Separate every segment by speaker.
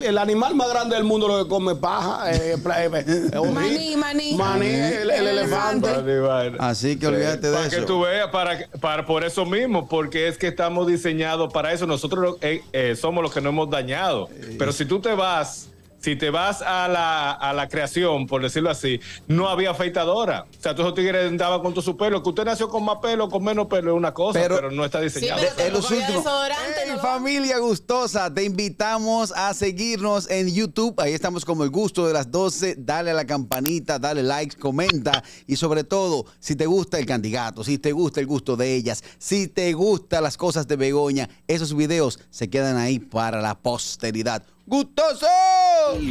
Speaker 1: el animal más grande del mundo lo que come paja. Maní, el elefante.
Speaker 2: Así que olvídate de
Speaker 3: para
Speaker 2: eso.
Speaker 3: Que tú veas, por eso mismo, porque es que estamos diseñados para eso. Nosotros somos los que nos hemos dañado. Pero si tú te vas a la creación, por decirlo así, no había afeitadora. O sea, todos esos tigres andaban con todo su pelo. Que usted nació con más pelo, con menos pelo, es una cosa, pero no está diseñado.
Speaker 4: Sí, pero los últimos.
Speaker 2: Familia gustosa, te invitamos a seguirnos en YouTube. Ahí estamos como El Gusto de las 12. Dale a la campanita, dale like, comenta. Y sobre todo, si te gusta el candidato, si te gusta el gusto de ellas, si te gustan las cosas de Begoña, esos videos se quedan ahí para la posteridad. ¡Gustoso!
Speaker 5: El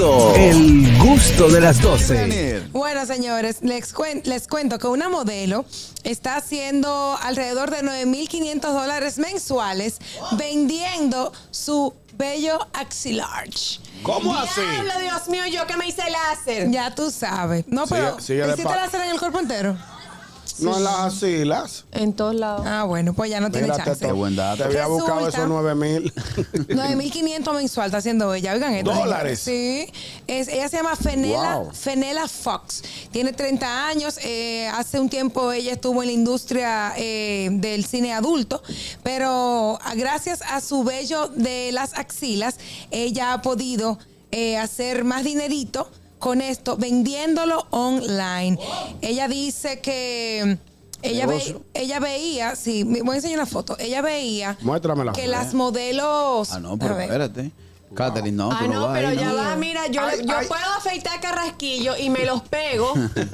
Speaker 5: gusto de las 12.
Speaker 4: Bueno, señores, les cuento que una modelo está haciendo alrededor de $9,500 mensuales vendiendo su vello axilar.
Speaker 1: ¿Cómo así?
Speaker 4: Diablo, Dios mío, yo que me hice láser. Ya tú sabes. No, pero ¿hiciste láser en el cuerpo entero?
Speaker 1: No en las axilas.
Speaker 4: En todos lados. Ah, bueno, pues ya no tiene chance.
Speaker 2: Qué buen dato.
Speaker 1: Te había buscado esos 9,000.
Speaker 4: 9,500 mensual está haciendo ella. Oigan esto.
Speaker 1: ¿Dólares?
Speaker 4: Sí. Ella se llama Fenella Fox. Tiene 30 años. Hace un tiempo ella estuvo en la industria del cine adulto. Pero gracias a su vello de las axilas, ella ha podido hacer más dinerito con esto, vendiéndolo online. Ella dice que ella veía, sí, voy a enseñar una foto. Ella veía que las modelos...
Speaker 2: Ah, no, pero espérate. Catherine, no, tú no vas
Speaker 6: pero
Speaker 2: ahí,
Speaker 6: ya
Speaker 2: ¿no?
Speaker 6: va, mira, yo puedo afeitar carrasquillo y me los pego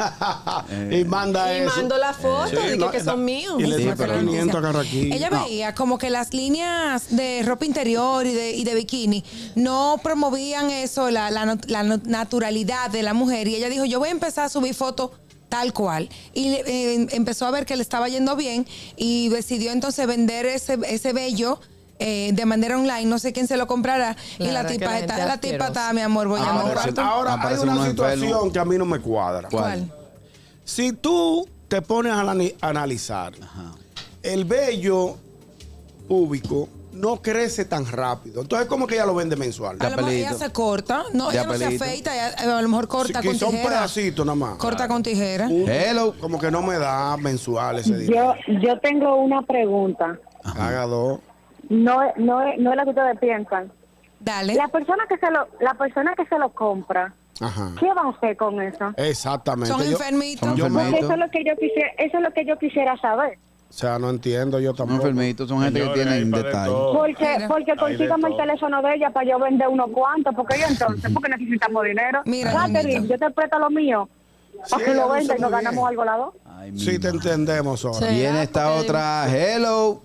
Speaker 1: y manda
Speaker 6: y
Speaker 1: eso.
Speaker 6: mando la foto de que son míos.
Speaker 1: Y le saca 500 carraquillos.
Speaker 4: Ella veía como que las líneas de ropa interior y de bikini no promovían eso, la naturalidad de la mujer. Y ella dijo, yo voy a empezar a subir fotos tal cual. Y empezó a ver que le estaba yendo bien y decidió entonces vender ese vello de manera online. No sé quién se lo comprará. Claro, y la tipa está, mi amor, voy a
Speaker 1: ahora hay una situación que a mí no me cuadra.
Speaker 4: ¿Cuál?
Speaker 1: Si tú te pones a analizar, el vello púbico no crece tan rápido. Entonces, ¿cómo que ella lo vende mensual?
Speaker 4: A lo mejor ella se corta. No, ella no se afeita. Ella a lo mejor corta con tijera.
Speaker 1: Son pedacitos nada más.
Speaker 4: Corta con tijera.
Speaker 1: Como que no me da mensual ese dinero.
Speaker 7: Yo tengo una pregunta.
Speaker 1: Haga dos.
Speaker 7: No es la que ustedes piensan.
Speaker 4: Dale.
Speaker 7: La persona que se lo compra, ¿qué va a hacer con eso?
Speaker 1: Exactamente.
Speaker 4: Son enfermitos.
Speaker 7: Porque eso es lo que yo quisiera saber.
Speaker 1: O sea, no entiendo yo tampoco.
Speaker 2: Son enfermitos, son gente que tienen detalles.
Speaker 7: Porque consígame el teléfono de ella para yo vender unos cuantos, porque yo entonces, porque necesitamos dinero.
Speaker 4: Mira,
Speaker 7: Catherine, yo te presto lo mío para que lo venda y nos ganamos algo las dos.
Speaker 1: Sí, te entendemos ahora.
Speaker 2: Viene esta otra. Hello.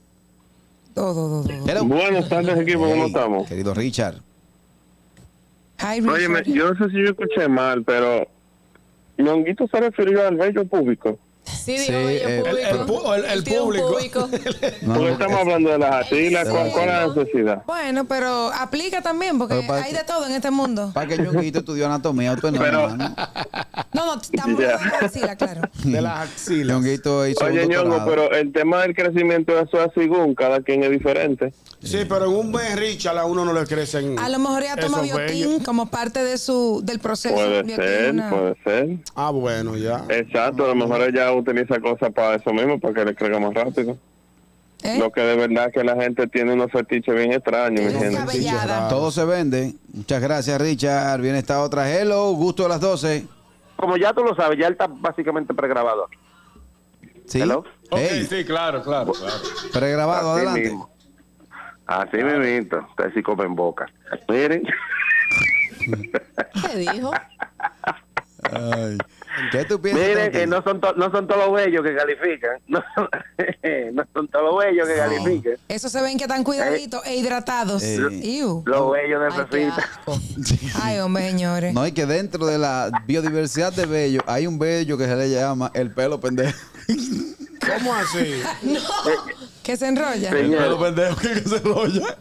Speaker 4: Hello.
Speaker 8: Buenas tardes, equipo, ¿cómo estamos?
Speaker 2: Querido Richard.
Speaker 4: Hi, Richard.
Speaker 8: Óyeme, yo no sé si yo escuché mal, pero Ñonguito se refirió al vello público.
Speaker 6: Sí, digo, bello público.
Speaker 1: El público.
Speaker 8: Porque estamos hablando de las axilas, ¿cuál es la necesidad?
Speaker 4: Bueno, pero aplica también, porque hay de todo en este mundo.
Speaker 2: Para que Ñonguito estudió anatomía, tú no, hermano.
Speaker 4: No, estamos de las axilas, claro.
Speaker 1: De las axilas.
Speaker 2: Ñonguito hizo
Speaker 8: Oye, Ñongo, pero el tema del crecimiento, eso es según, cada quien es diferente.
Speaker 1: Sí, pero en un mes, Richard, a uno no le crecen.
Speaker 4: A lo mejor ella toma biotín como parte de del proceso.
Speaker 8: Puede ser.
Speaker 1: Ah, bueno, ya.
Speaker 8: Exacto, a lo mejor ella utiliza cosas para eso mismo, para que le crezca más rápido. Lo que de verdad que la gente tiene unos fetiches bien extraños.
Speaker 2: Todo se vende. Muchas gracias, Richard. Viene esta otra. Hello, gusto de las 12.
Speaker 9: Como ya tú lo sabes, ya él está básicamente pregrabado aquí.
Speaker 2: ¿Sí?
Speaker 9: ¿Hello?
Speaker 3: Okay, sí, claro.
Speaker 2: Pregrabado,
Speaker 9: así
Speaker 2: adelante.
Speaker 9: Mismo. Así mismito. Ustedes sí comen boca. Miren.
Speaker 6: ¿Qué dijo?
Speaker 2: Ay. ¿Qué tú piensas?
Speaker 9: Miren, que no son todos los bellos que califican. No son todos los bellos que califican.
Speaker 4: Eso se ven que están cuidaditos e hidratados.
Speaker 9: Los bellos necesitan.
Speaker 4: Ay, hombre, señores.
Speaker 2: No, y que dentro de la biodiversidad de bello hay un bello que se le llama el pelo pendejo.
Speaker 1: ¿Cómo así?
Speaker 4: No. Que se enrolla.
Speaker 1: El pelo pendejo que se enrolla.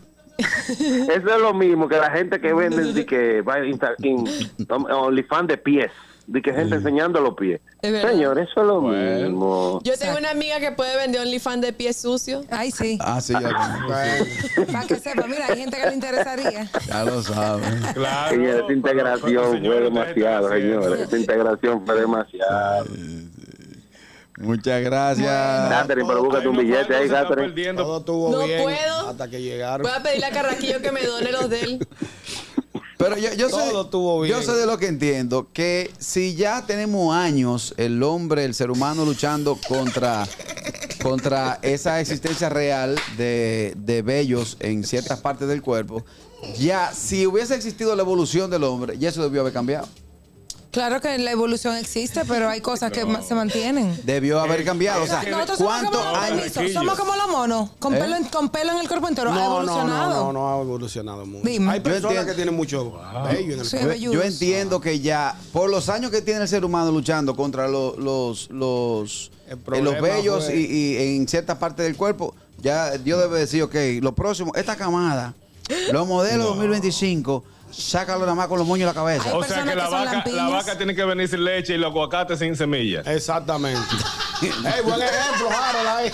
Speaker 9: Eso es lo mismo que la gente que vende que va OnlyFans de pies. de que gente enseñando los pies.
Speaker 6: Es verdad.
Speaker 9: Señor, eso es lo mismo.
Speaker 6: Yo tengo una amiga que puede vender OnlyFans de pies sucios.
Speaker 4: Ay, sí.
Speaker 2: Ah, sí, ya,
Speaker 4: Para que sepa, mira, hay gente que le interesaría.
Speaker 2: ya lo saben.
Speaker 3: Claro.
Speaker 9: Señor, esta integración fue
Speaker 3: Señores,
Speaker 9: demasiado,
Speaker 3: ustedes están
Speaker 9: señores. Esta integración fue demasiado.
Speaker 2: Muchas gracias.
Speaker 9: Catherine, pero búscate un billete ahí, Catherine.
Speaker 3: perdiendo.
Speaker 1: Todo estuvo
Speaker 6: No
Speaker 1: bien
Speaker 6: puedo.
Speaker 1: hasta que llegaron.
Speaker 6: Voy a pedirle a Carrasquillo que me done los de él.
Speaker 2: Pero yo
Speaker 1: Todo estuvo bien.
Speaker 2: yo sé de lo que entiendo, que si ya tenemos años el hombre, el ser humano luchando contra esa existencia real de vellos en ciertas partes del cuerpo, ya si hubiese existido la evolución del hombre, ya eso debió haber cambiado.
Speaker 4: Claro que la evolución existe, pero hay cosas que se mantienen.
Speaker 2: Debió haber cambiado. O sea,
Speaker 4: Nosotros somos
Speaker 2: ¿cuántos
Speaker 4: como,
Speaker 2: años?
Speaker 4: somos como los monos, con pelo en el cuerpo entero. Ha evolucionado.
Speaker 1: No ha evolucionado mucho.
Speaker 4: Dime.
Speaker 1: Hay personas
Speaker 2: entiendo.
Speaker 1: que tienen mucho vello en el
Speaker 4: Sí,
Speaker 1: cuerpo.
Speaker 4: velludos.
Speaker 2: Yo entiendo que ya, por los años que tiene el ser humano luchando contra los
Speaker 1: problema
Speaker 2: vellos
Speaker 1: fue-
Speaker 2: y en ciertas partes del cuerpo, ya Dios debe decir, ok, lo próximo, esta camada, los modelos 2025, sácalo nada más con los moños en la cabeza.
Speaker 4: Hay
Speaker 3: O sea que
Speaker 4: personas que son
Speaker 3: la
Speaker 4: lampiñas.
Speaker 3: vaca tiene que venir sin leche y los aguacates sin semillas.
Speaker 1: Exactamente. Buen ejemplo, Harold. Ahí.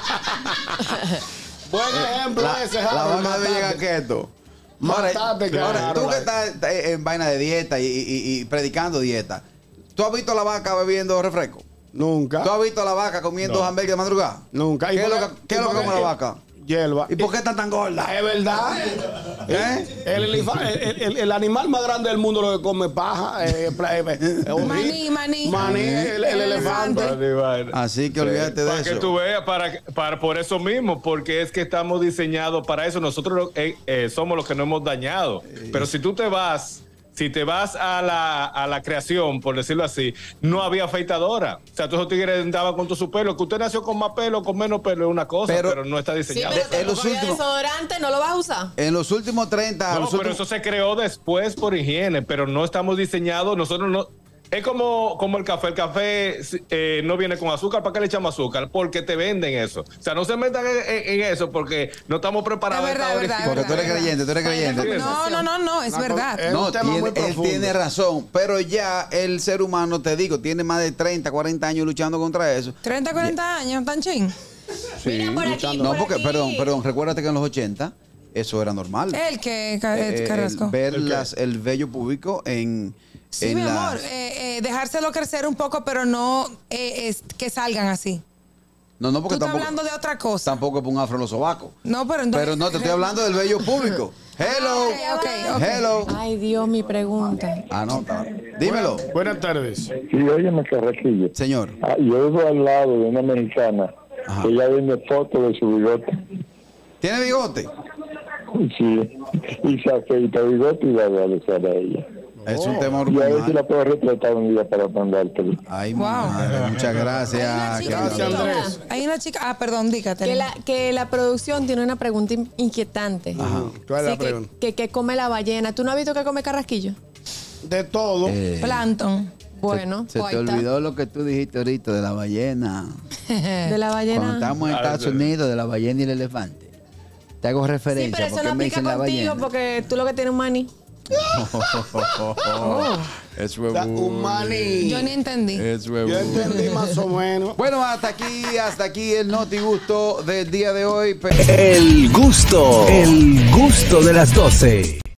Speaker 1: Buen ejemplo ese,
Speaker 2: La
Speaker 1: Harold.
Speaker 2: vaca debe llegar keto.
Speaker 1: Matate,
Speaker 2: Ahora, tú
Speaker 1: Harold,
Speaker 2: que
Speaker 1: ahí.
Speaker 2: estás en vaina de dieta y predicando dieta, ¿tú has visto a la vaca bebiendo refresco?
Speaker 1: Nunca.
Speaker 2: ¿Tú has visto a la vaca comiendo hamburgues de madrugada?
Speaker 1: Nunca.
Speaker 2: ¿Qué es lo que come la vaca?
Speaker 1: Hierba.
Speaker 2: ¿Y por qué está tan gorda?
Speaker 1: Es verdad. El animal más grande del mundo lo que come paja.
Speaker 4: Maní.
Speaker 1: El elefante.
Speaker 2: Así que olvídate de
Speaker 3: Para que
Speaker 2: eso.
Speaker 3: tú veas, por eso mismo, porque es que estamos diseñados para eso. Nosotros somos los que nos hemos dañado. Pero si tú te vas a la creación, por decirlo así, no había afeitadora. O sea, todos esos tigres andaban con todo su pelo. Que usted nació con más pelo, con menos pelo, es una cosa, pero no está
Speaker 6: Sí,
Speaker 3: diseñado.
Speaker 6: pero
Speaker 2: en los
Speaker 6: tampoco había
Speaker 2: últimos-
Speaker 6: desodorante, no lo vas a usar.
Speaker 2: En los últimos 30
Speaker 3: No,
Speaker 2: los
Speaker 3: pero
Speaker 2: últimos-
Speaker 3: eso se creó después por higiene, pero no estamos diseñados, nosotros no... Es como el café. El café no viene con azúcar. ¿Para qué le echamos azúcar? Porque te venden eso. O sea, no se metan en eso porque no estamos preparados.
Speaker 4: Es verdad,
Speaker 3: a esta
Speaker 4: es
Speaker 3: hora.
Speaker 4: verdad,
Speaker 2: Porque tú eres creyente, tú eres creyente.
Speaker 4: No, es verdad.
Speaker 1: Es
Speaker 2: No,
Speaker 1: un tema muy
Speaker 2: él
Speaker 1: profundo.
Speaker 2: tiene razón, pero ya el ser humano, te digo, tiene más de 30, 40 años luchando contra eso.
Speaker 4: 30, 40 años, tan ching.
Speaker 6: Mira, por aquí,
Speaker 2: No,
Speaker 6: por
Speaker 2: porque,
Speaker 6: aquí.
Speaker 2: perdón, recuérdate que en los 80 eso era normal.
Speaker 4: El que, Carrasco.
Speaker 2: Ver el vello púbico en
Speaker 4: Sí,
Speaker 2: en
Speaker 4: mi
Speaker 2: las-
Speaker 4: amor, dejárselo crecer un poco, pero no que salgan así.
Speaker 2: No,
Speaker 4: Tú
Speaker 2: porque
Speaker 4: estás
Speaker 2: tampoco,
Speaker 4: hablando de otra cosa.
Speaker 2: tampoco es un afro en los sobacos.
Speaker 4: No, pero entonces...
Speaker 2: Pero no, te estoy hablando del vello público. Hello.
Speaker 4: Ok.
Speaker 2: Hello.
Speaker 6: Ay, Dios, mi pregunta.
Speaker 2: Ah, no. Dímelo.
Speaker 1: Buenas tardes.
Speaker 10: Sí, óyeme, Carraquillo.
Speaker 2: Señor.
Speaker 10: Yo vivo al lado de una mexicana.
Speaker 2: Ajá.
Speaker 10: Ella vende fotos de su bigote.
Speaker 2: ¿Tiene bigote?
Speaker 10: Sí. Y se afeita bigote y va a realizar a ella.
Speaker 2: Es un tema
Speaker 10: Y a ver si
Speaker 2: hormonal.
Speaker 10: la puedo retratar un día para mandártelo.
Speaker 2: Ay,
Speaker 4: Wow.
Speaker 2: madre, muchas gracias.
Speaker 1: Gracias, Andrés.
Speaker 4: Hay una chica... Ah, perdón, dígate.
Speaker 6: Que la producción tiene una pregunta inquietante.
Speaker 1: ¿Cuál es la
Speaker 6: Sí,
Speaker 1: pregunta?
Speaker 6: que come la ballena. ¿Tú no has visto que come Carrasquillo?
Speaker 1: De todo.
Speaker 4: Plankton.
Speaker 6: Bueno,
Speaker 2: Se
Speaker 6: pues
Speaker 2: te
Speaker 6: ahí está.
Speaker 2: olvidó lo que tú dijiste ahorita de la ballena.
Speaker 6: De la
Speaker 2: Cuando
Speaker 6: ballena.
Speaker 2: estábamos en Estados Unidos, de la ballena y el elefante. Te hago
Speaker 6: Sí,
Speaker 2: referencia
Speaker 6: pero eso
Speaker 2: porque
Speaker 6: no
Speaker 2: me
Speaker 6: aplica
Speaker 2: dicen la
Speaker 6: contigo
Speaker 2: ballena.
Speaker 6: porque tú lo que tienes un maní.
Speaker 2: Eso es
Speaker 1: Un maní.
Speaker 4: Yo ni entendí.
Speaker 2: Eso es
Speaker 1: Yo entendí más o menos.
Speaker 2: Bueno, hasta aquí el Noti Gusto del día de hoy.
Speaker 5: El gusto de las 12.